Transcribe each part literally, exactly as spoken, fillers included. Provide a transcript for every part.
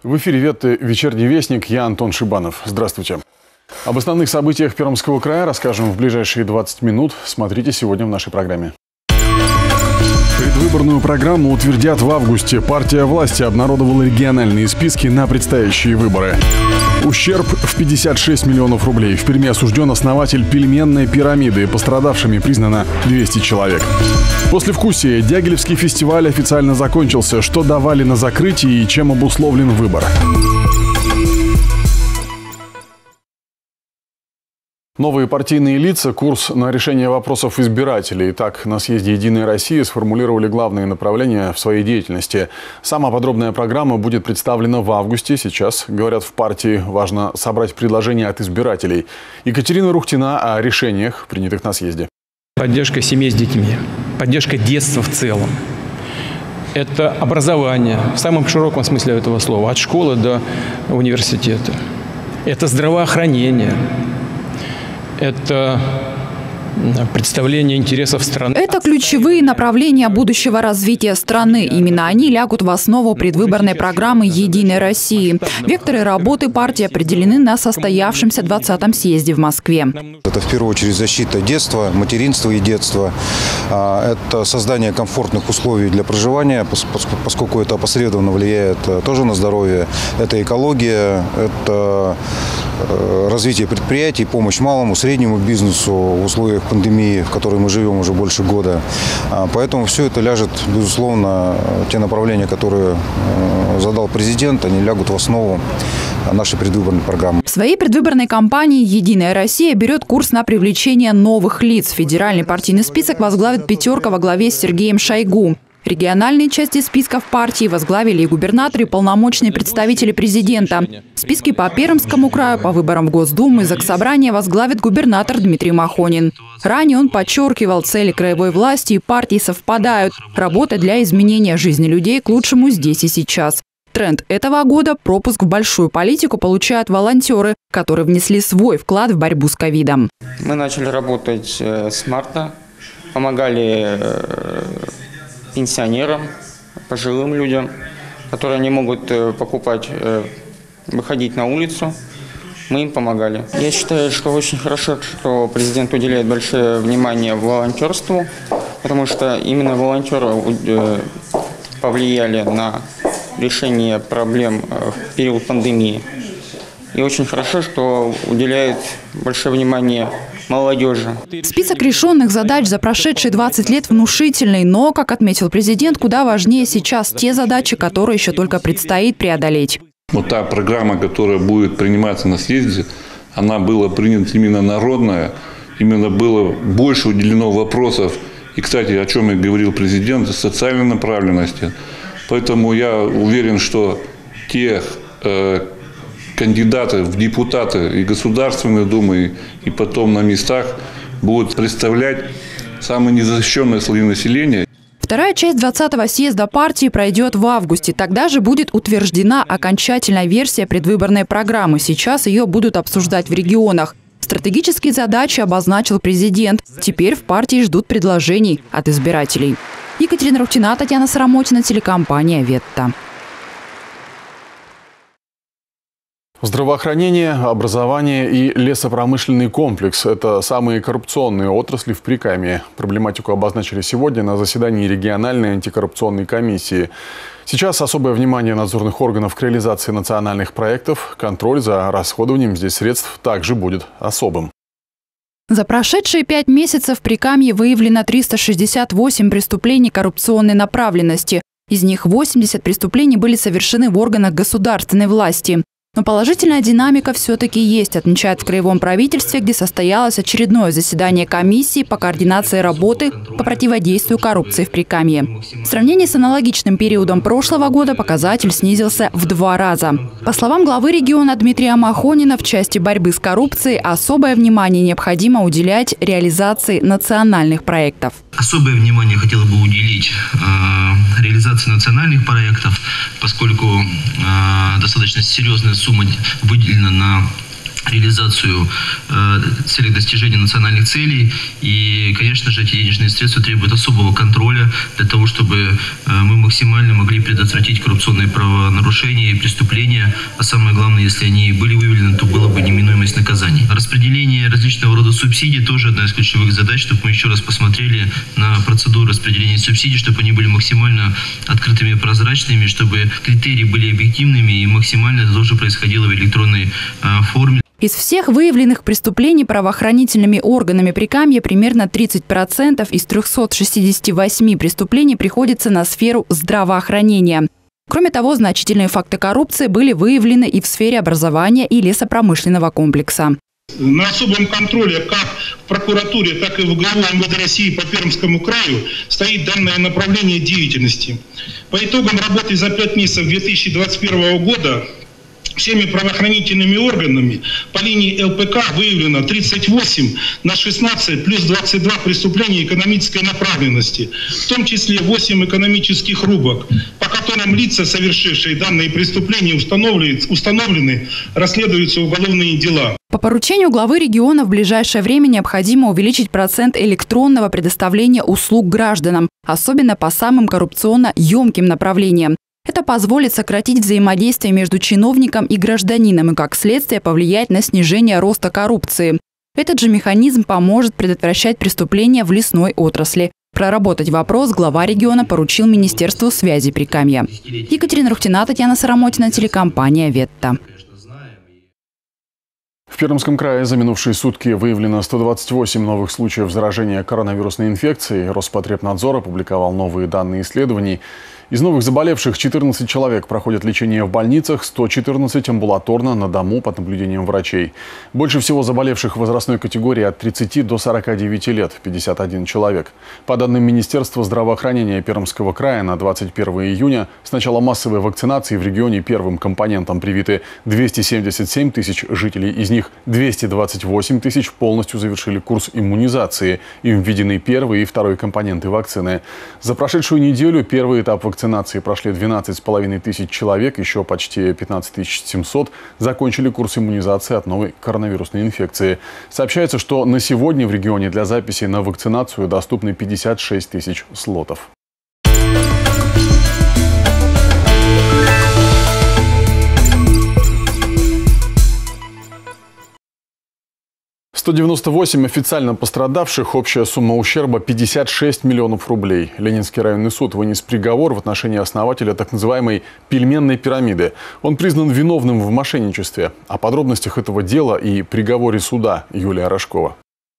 В эфире «Ветты. Вечерний вестник». Я Антон Шибанов. Здравствуйте. Об основных событиях Пермского края расскажем в ближайшие двадцать минут. Смотрите сегодня в нашей программе. Предвыборную программу утвердят в августе. Партия власти обнародовала региональные списки на предстоящие выборы. Ущерб в пятьдесят шесть миллионов рублей. В Перми осужден основатель пельменной пирамиды. Пострадавшими признано двести человек. Послевкусие. Дягилевский фестиваль официально закончился. Что давали на закрытии и чем обусловлен выбор? Новые партийные лица, курс на решение вопросов избирателей. Так, на съезде «Единая Россия» сформулировали главные направления в своей деятельности. Сама подробная программа будет представлена в августе. Сейчас, говорят в партии, важно собрать предложения от избирателей. Екатерина Рухтина о решениях, принятых на съезде. Поддержка семьи с детьми, поддержка детства в целом. Это образование в самом широком смысле этого слова, от школы до университета. Это здравоохранение. Это представление интересов страны. Это ключевые направления будущего развития страны. Именно они лягут в основу предвыборной программы «Единой России». Векторы работы партии определены на состоявшемся двадцатом съезде в Москве. Это в первую очередь защита детства, материнства и детства. Это создание комфортных условий для проживания, поскольку это опосредованно влияет тоже на здоровье. Это экология, это развитие предприятий, помощь малому, среднему бизнесу в условиях пандемии, в которой мы живем уже больше года. Поэтому все это ляжет, безусловно, те направления, которые задал президент, они лягут в основу нашей предвыборной программы. В своей предвыборной кампании «Единая Россия» берет курс на привлечение новых лиц. Федеральный партийный список возглавит пятерка во главе с Сергеем Шойгу. Региональные части списков партии возглавили и губернаторы, и полномочные представители президента. Списки по Пермскому краю, по выборам в Госдуму и Заксобрание возглавит губернатор Дмитрий Махонин. Ранее он подчеркивал, цели краевой власти и партии совпадают. Работа для изменения жизни людей к лучшему здесь и сейчас. Тренд этого года – пропуск в большую политику получают волонтеры, которые внесли свой вклад в борьбу с ковидом. Мы начали работать с марта, помогали пенсионерам, пожилым людям, которые не могут покупать, выходить на улицу. Мы им помогали. Я считаю, что очень хорошо, что президент уделяет большое внимание волонтерству, потому что именно волонтеры повлияли на решение проблем в период пандемии. И очень хорошо, что уделяет большое внимание молодежи. Список решенных задач за прошедшие двадцать лет внушительный, но, как отметил президент, куда важнее сейчас те задачи, которые еще только предстоит преодолеть. Вот та программа, которая будет приниматься на съезде, она была принята именно народная, именно было больше уделено вопросов, и, кстати, о чем и говорил президент, социальной направленности. Поэтому я уверен, что те э, кандидаты в депутаты и Государственной Думы, и потом на местах будут представлять самые незащищенные слои населения. Вторая часть двадцатого съезда партии пройдет в августе. Тогда же будет утверждена окончательная версия предвыборной программы. Сейчас ее будут обсуждать в регионах. Стратегические задачи обозначил президент. Теперь в партии ждут предложений от избирателей. Екатерина Рухтина, Татьяна Сарамотина, телекомпания «Ветта». Здравоохранение, образование и лесопромышленный комплекс – это самые коррупционные отрасли в Прикамье. Проблематику обозначили сегодня на заседании региональной антикоррупционной комиссии. Сейчас особое внимание надзорных органов к реализации национальных проектов. Контроль за расходованием здесь средств также будет особым. За прошедшие пять месяцев в Прикамье выявлено триста шестьдесят восемь преступлений коррупционной направленности. Из них восемьдесят преступлений были совершены в органах государственной власти. Но положительная динамика все-таки есть, отмечают в краевом правительстве, где состоялось очередное заседание комиссии по координации работы по противодействию коррупции в Прикамье. В сравнении с аналогичным периодом прошлого года показатель снизился в два раза. По словам главы региона Дмитрия Махонина, в части борьбы с коррупцией особое внимание необходимо уделять реализации национальных проектов. Особое внимание хотела бы уделить э, реализации национальных проектов, поскольку э, достаточно серьезная сумма выделена на реализацию э, целей достижения национальных целей. И, конечно же, эти денежные средства требуют особого контроля для того, чтобы э, мы максимально могли предотвратить коррупционные правонарушения и преступления. А самое главное, если они были выявлены, то была бы неминуемость наказаний. Распределение различного рода субсидий тоже одна из ключевых задач, чтобы мы еще раз посмотрели на процедуру распределения субсидий, чтобы они были максимально открытыми и прозрачными, чтобы критерии были объективными и максимально это тоже происходило в электронной э, форме. Из всех выявленных преступлений правоохранительными органами Прикамья примерно тридцать процентов из трёхсот шестидесяти восьми преступлений приходится на сферу здравоохранения. Кроме того, значительные факты коррупции были выявлены и в сфере образования и лесопромышленного комплекса. На особом контроле как в прокуратуре, так и в ГУ МВД России по Пермскому краю стоит данное направление деятельности. По итогам работы за пять месяцев две тысячи двадцать первого года всеми правоохранительными органами по линии ЛПК выявлено тридцать восемь на шестнадцать плюс двадцать два преступления экономической направленности, в том числе восемь экономических рубок, по которым лица, совершившие данные преступления, установлены, установлены расследуются уголовные дела. По поручению главы региона в ближайшее время необходимо увеличить процент электронного предоставления услуг гражданам, особенно по самым коррупционно емким направлениям. Это позволит сократить взаимодействие между чиновником и гражданином и, как следствие, повлиять на снижение роста коррупции. Этот же механизм поможет предотвращать преступления в лесной отрасли. Проработать вопрос глава региона поручил Министерству связи Прикамья. Екатерина Рухтина, Татьяна Сарамотина, телекомпания «Ветта». В Пермском крае за минувшие сутки выявлено сто двадцать восемь новых случаев заражения коронавирусной инфекцией. Роспотребнадзор опубликовал новые данные исследований. Из новых заболевших четырнадцать человек проходят лечение в больницах, сто четырнадцать амбулаторно на дому под наблюдением врачей. Больше всего заболевших в возрастной категории от тридцати до сорока девяти лет – пятьдесят один человек. По данным Министерства здравоохранения Пермского края, на двадцать первое июня с начала массовой вакцинации в регионе первым компонентом привиты двести семьдесят семь тысяч жителей. Из них двести двадцать восемь тысяч полностью завершили курс иммунизации. Им введены первый и второй компоненты вакцины. За прошедшую неделю первый этап вакцинации Вакцинации прошли двенадцать с половиной тысяч человек, еще почти пятнадцать тысяч семьсот закончили курс иммунизации от новой коронавирусной инфекции. Сообщается, что на сегодня в регионе для записи на вакцинацию доступны пятьдесят шесть тысяч слотов. сто девяносто восемь официально пострадавших, общая сумма ущерба пятьдесят шесть миллионов рублей. Ленинский районный суд вынес приговор в отношении основателя так называемой пельменной пирамиды. Он признан виновным в мошенничестве. О подробностях этого дела и приговоре суда Юлия Рожкова.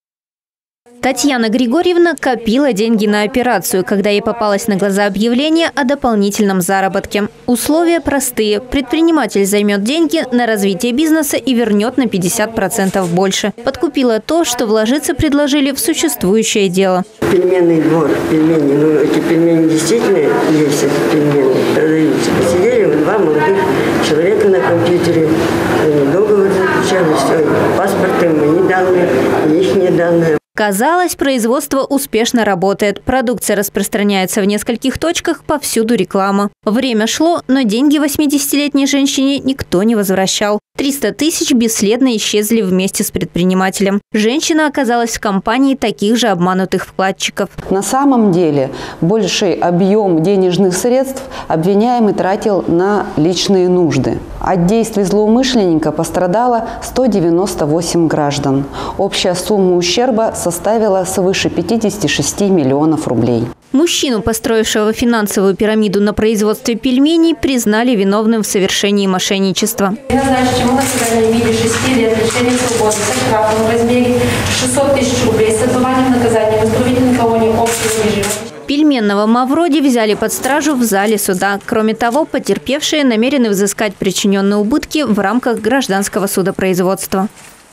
Татьяна Григорьевна копила деньги на операцию, когда ей попалось на глаза объявление о дополнительном заработке. Условия простые. Предприниматель займет деньги на развитие бизнеса и вернет на пятьдесят процентов больше. Подкупила то, что вложиться предложили в существующее дело. Пельменный двор, пельмени. Ну, эти пельмени действительно есть, эти пельмени продаются. Посидели вот два молодых человека на компьютере. Они договор заключали, все. Паспорты мои данные, их данные. Казалось, производство успешно работает. Продукция распространяется в нескольких точках, повсюду реклама. Время шло, но деньги восьмидесятилетней женщине никто не возвращал. триста тысяч бесследно исчезли вместе с предпринимателем. Женщина оказалась в компании таких же обманутых вкладчиков. На самом деле больший объем денежных средств обвиняемый тратил на личные нужды. От действий злоумышленника пострадало сто девяносто восемь граждан. Общая сумма ущерба составила свыше пятидесяти шести миллионов рублей. Мужчину, построившего финансовую пирамиду на производстве пельменей, признали виновным в совершении мошенничества. Назначено наказание в виде шести лет лишения свободы со штрафом в размере шестисот тысяч рублей с отбыванием наказания в исправительной колонии общего режима. Пельменного Мавроди взяли под стражу в зале суда. Кроме того, потерпевшие намерены взыскать причиненные убытки в рамках гражданского судопроизводства.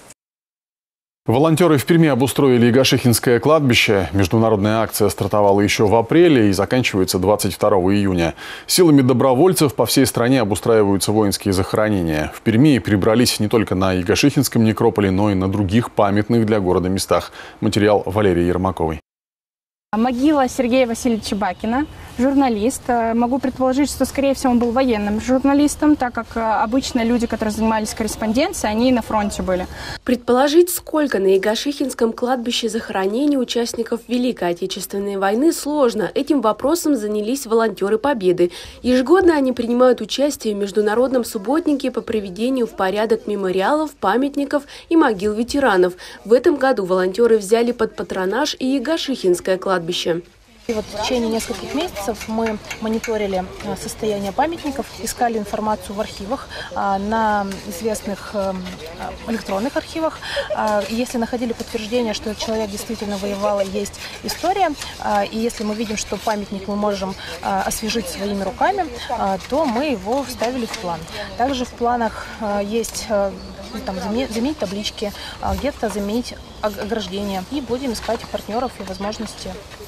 Волонтеры в Перми обустроили Игашихинское кладбище. Международная акция стартовала еще в апреле и заканчивается двадцать второго июня. Силами добровольцев по всей стране обустраиваются воинские захоронения. В Перми перебрались не только на Игашихинском некрополе, но и на других памятных для города местах. Материал Валерии Ермаковой. Могила Сергея Васильевича Бакина журналист. Могу предположить, что, скорее всего, он был военным журналистом, так как обычно люди, которые занимались корреспонденцией, они на фронте были. Предположить, сколько на Егошихинском кладбище захоронений участников Великой Отечественной войны, сложно. Этим вопросом занялись волонтеры Победы. Ежегодно они принимают участие в международном субботнике по приведению в порядок мемориалов, памятников и могил ветеранов. В этом году волонтеры взяли под патронаж и Егошихинское кладбище. И вот в течение нескольких месяцев мы мониторили состояние памятников, искали информацию в архивах, на известных электронных архивах. Если находили подтверждение, что этот человек действительно воевал и есть история, и если мы видим, что памятник мы можем освежить своими руками, то мы его вставили в план. Также в планах есть там, заменить таблички, где-то заменить ограждение. И будем искать партнеров и возможности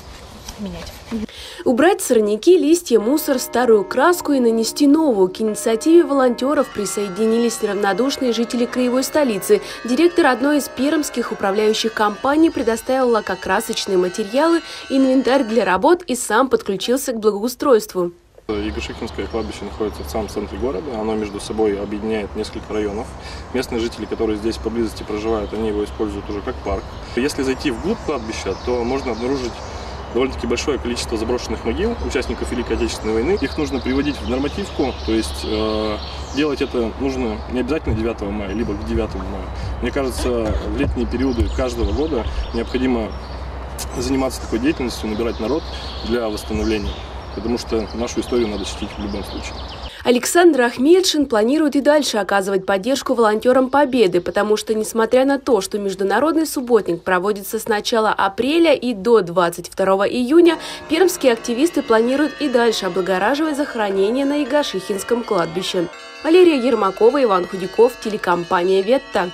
менять. Убрать сорняки, листья, мусор, старую краску и нанести новую. К инициативе волонтеров присоединились неравнодушные жители краевой столицы. Директор одной из пермских управляющих компаний предоставил лакокрасочные материалы, инвентарь для работ и сам подключился к благоустройству. Егошихинское кладбище находится в самом центре города. Оно между собой объединяет несколько районов. Местные жители, которые здесь поблизости проживают, они его используют уже как парк. Если зайти вглубь кладбища, то можно обнаружить довольно-таки большое количество заброшенных могил участников Великой Отечественной войны. Их нужно приводить в нормативку, то есть э, делать это нужно не обязательно девятого мая, либо к девятому мая. Мне кажется, в летние периоды каждого года необходимо заниматься такой деятельностью, набирать народ для восстановления, потому что нашу историю надо чтить в любом случае. Александр Ахмедшин планирует и дальше оказывать поддержку волонтерам Победы, потому что, несмотря на то, что международный субботник проводится с начала апреля и до двадцать второго июня, пермские активисты планируют и дальше облагораживать захоронения на Егошихинском кладбище. Валерия Ермакова, Иван Худяков, телекомпания «Ветта».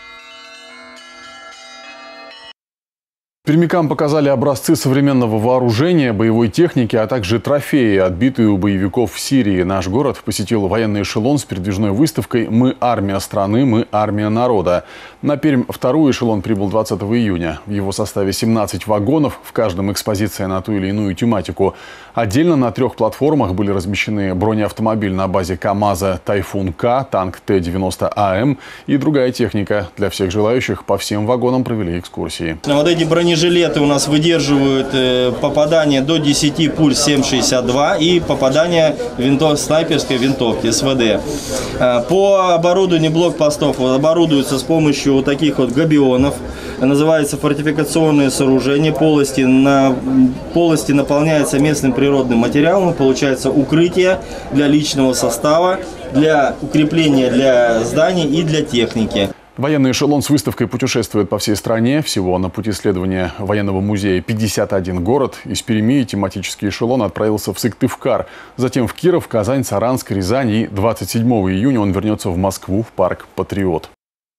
Пермякам показали образцы современного вооружения, боевой техники, а также трофеи, отбитые у боевиков в Сирии. Наш город посетил военный эшелон с передвижной выставкой «Мы армия страны, мы армия народа». На Пермь второй эшелон прибыл двадцатого июня. В его составе семнадцать вагонов, в каждом экспозиция на ту или иную тематику. Отдельно на трех платформах были размещены бронеавтомобиль на базе КАМАЗа «Тайфун-К», танк Т девяносто А М и другая техника. Для всех желающих по всем вагонам провели экскурсии. Вот эти бронежилеты у нас выдерживают попадание до десяти пуль семь шестьдесят два и попадание винтов, снайперской винтовки СВД. По оборудованию блокпостов оборудуются с помощью вот таких вот габионов. Называется фортификационное сооружение. Полости, на, полости наполняются местным природным материалом. Получается укрытие для личного состава, для укрепления для зданий и для техники. Военный эшелон с выставкой путешествует по всей стране. Всего на пути исследования военного музея пятьдесят один город. Из Перми тематический эшелон отправился в Сыктывкар, затем в Киров, Казань, Саранск, Рязань. И двадцать седьмого июня он вернется в Москву в парк «Патриот».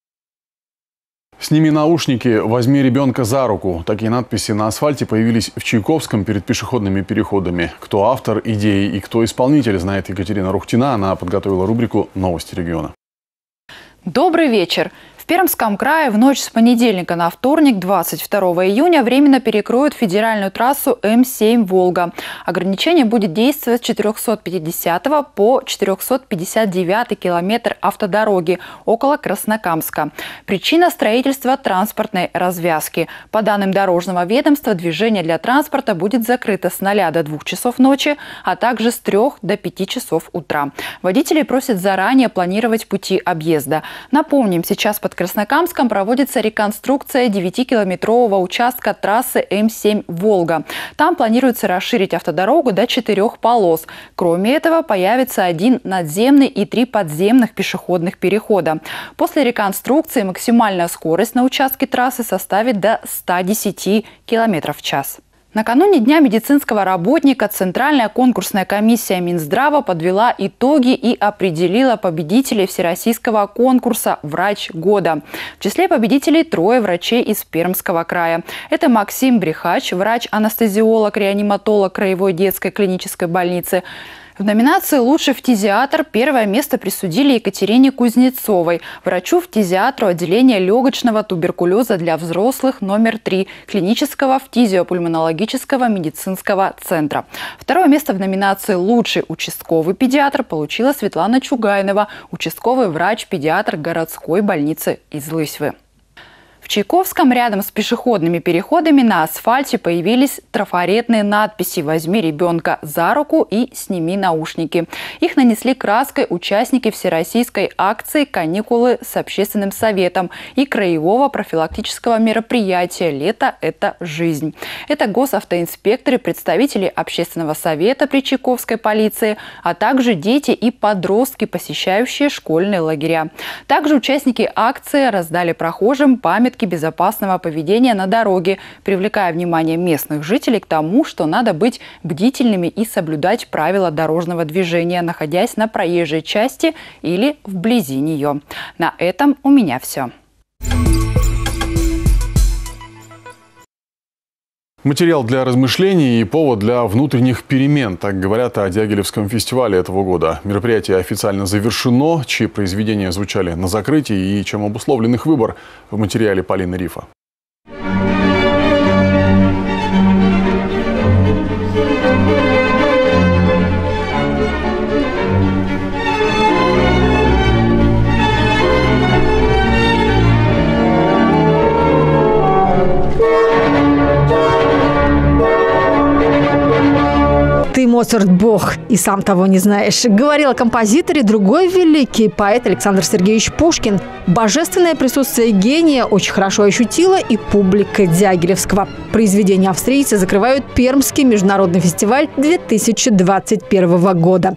«Сними наушники, возьми ребенка за руку». Такие надписи на асфальте появились в Чайковском перед пешеходными переходами. Кто автор идеи и кто исполнитель, знает Екатерина Рухтина. Она подготовила рубрику «Новости региона». Добрый вечер. В Пермском крае в ночь с понедельника на вторник, двадцать второго июня, временно перекроют федеральную трассу М семь «Волга». Ограничение будет действовать с четырехсот пятидесятого по четырехсот пятьдесят девятый километр автодороги около Краснокамска. Причина – строительства транспортной развязки. По данным Дорожного ведомства, движение для транспорта будет закрыто с ноля до двух часов ночи, а также с трёх до пяти часов утра. Водителей просят заранее планировать пути объезда. Напомним, сейчас под Краснокамском проводится реконструкция девятикилометрового участка трассы М семь «Волга». Там планируется расширить автодорогу до четырех полос. Кроме этого, появится один надземный и три подземных пешеходных перехода. После реконструкции максимальная скорость на участке трассы составит до ста десяти километров в час. Накануне Дня медицинского работника Центральная конкурсная комиссия Минздрава подвела итоги и определила победителей всероссийского конкурса «Врач года». В числе победителей трое врачей из Пермского края. Это Максим Брехач, врач-анестезиолог, реаниматолог Краевой детской клинической больницы, В номинации «Лучший фтизиатр» первое место присудили Екатерине Кузнецовой, врачу-фтизиатру отделения легочного туберкулеза для взрослых номер три клинического фтизиопульмонологического медицинского центра. Второе место в номинации «Лучший участковый педиатр» получила Светлана Чугайнова, участковый врач-педиатр городской больницы из Лысьвы. В Чайковском рядом с пешеходными переходами на асфальте появились трафаретные надписи «Возьми ребенка за руку» и «Сними наушники». Их нанесли краской участники всероссийской акции «Каникулы с общественным советом» и краевого профилактического мероприятия «Лето – это жизнь». Это госавтоинспекторы, представители общественного совета при Чайковской полиции, а также дети и подростки, посещающие школьные лагеря. Также участники акции раздали прохожим памятки безопасного поведения на дороге, привлекая внимание местных жителей к тому, что надо быть бдительными и соблюдать правила дорожного движения, находясь на проезжей части или вблизи нее. На этом у меня все. Материал для размышлений и повод для внутренних перемен, так говорят о Дягилевском фестивале этого года. Мероприятие официально завершено, чьи произведения звучали на закрытии и чем обусловлен их выбор, в материале Полины Рифа. «Ты, Моцарт, бог, и сам того не знаешь», говорил о композиторе другой великий поэт Александр Сергеевич Пушкин. Божественное присутствие гения очень хорошо ощутила и публика Дягилевского. Произведения австрийца закрывают Пермский международный фестиваль две тысячи двадцать первого года.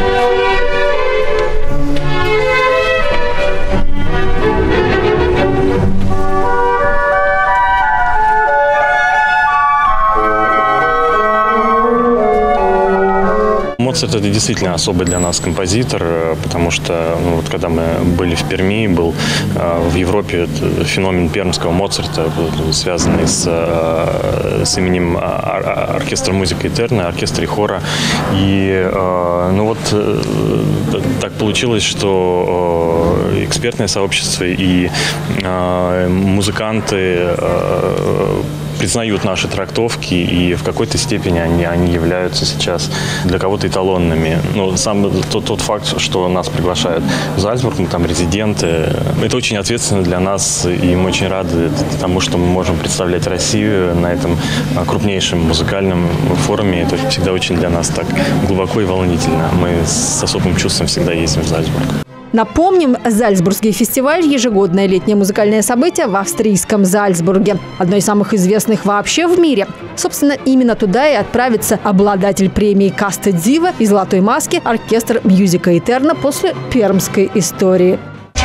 Моцарт – это действительно особый для нас композитор, потому что ну, вот, когда мы были в Перми, был э, в Европе феномен пермского Моцарта, связанный с, э, с именем ор- оркестра музыки Этерна, оркестра и хора. И э, ну вот э, так получилось, что э, экспертное сообщество и э, музыканты э, признают наши трактовки, и в какой-то степени они, они являются сейчас для кого-то эталонными. Но сам тот, тот факт, что нас приглашают в Зальцбург, мы там резиденты, это очень ответственно для нас, и мы очень рады тому, что мы можем представлять Россию на этом крупнейшем музыкальном форуме. Это всегда очень для нас так глубоко и волнительно. Мы с особым чувством всегда ездим в Зальцбург. Напомним, Зальцбургский фестиваль – ежегодное летнее музыкальное событие в австрийском Зальцбурге. Одно из самых известных вообще в мире. Собственно, именно туда и отправится обладатель премии «Каста Дива» и «Золотой маски» оркестр мюзика Этерна после пермской истории.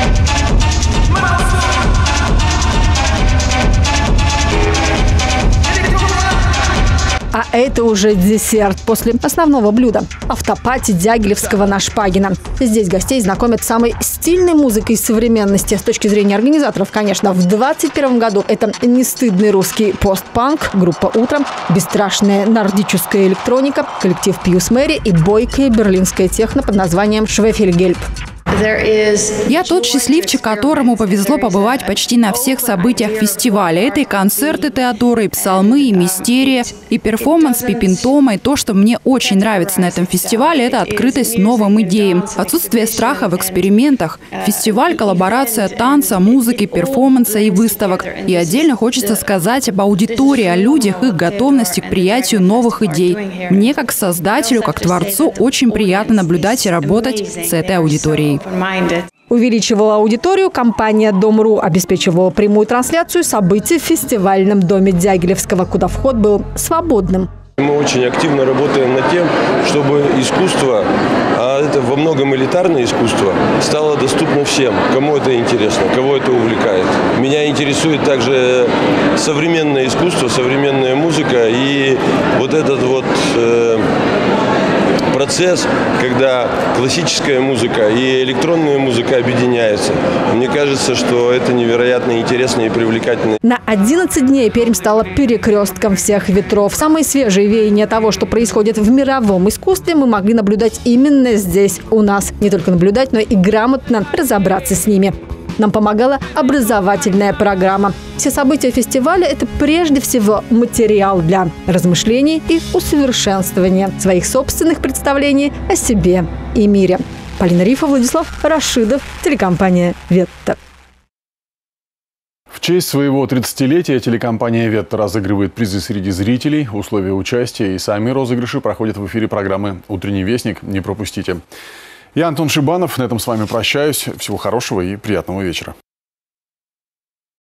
А это уже десерт после основного блюда – автопати Дягилевского на Шпагина. Здесь гостей знакомят с самой стильной музыкой современности. С точки зрения организаторов, конечно, в двадцать первом году это нестыдный русский постпанк, группа «Утро», бесстрашная нордическая электроника, коллектив «Пьюс Мэри» и бойкая берлинская техно под названием «Швефельгельб». Я тот счастливчик, которому повезло побывать почти на всех событиях фестиваля. Это и концерты Теодора, и псалмы, и мистерия, и перформанс Пипин Тома. И то, что мне очень нравится на этом фестивале, это открытость новым идеям, отсутствие страха в экспериментах. Фестиваль – коллаборация танца, музыки, перформанса и выставок. И отдельно хочется сказать об аудитории, о людях, их готовности к приятию новых идей. Мне, как создателю, как творцу, очень приятно наблюдать и работать с этой аудиторией. Увеличивала аудиторию компания «Дом.ру», обеспечивала прямую трансляцию событий в фестивальном доме Дягилевского, куда вход был свободным. Мы очень активно работаем над тем, чтобы искусство, а это во многом элитарное искусство, стало доступно всем, кому это интересно, кого это увлекает. Меня интересует также современное искусство, современная музыка и вот этот вот э, процесс, когда классическая музыка и электронная музыка объединяются. Мне кажется, что это невероятно интересно и привлекательно. На одиннадцать дней Пермь стала перекрестком всех ветров. Самые свежие веяния того, что происходит в мировом искусстве, мы могли наблюдать именно здесь, у нас. Не только наблюдать, но и грамотно разобраться с ними. Нам помогала образовательная программа. Все события фестиваля – это прежде всего материал для размышлений и усовершенствования своих собственных представлений о себе и мире. Полина Рифа, Владислав Рашидов, телекомпания «Ветта». В честь своего тридцатилетия телекомпания «Ветта» разыгрывает призы среди зрителей. Условия участия и сами розыгрыши проходят в эфире программы «Утренний вестник». Не пропустите. Я Антон Шибанов. На этом с вами прощаюсь. Всего хорошего и приятного вечера.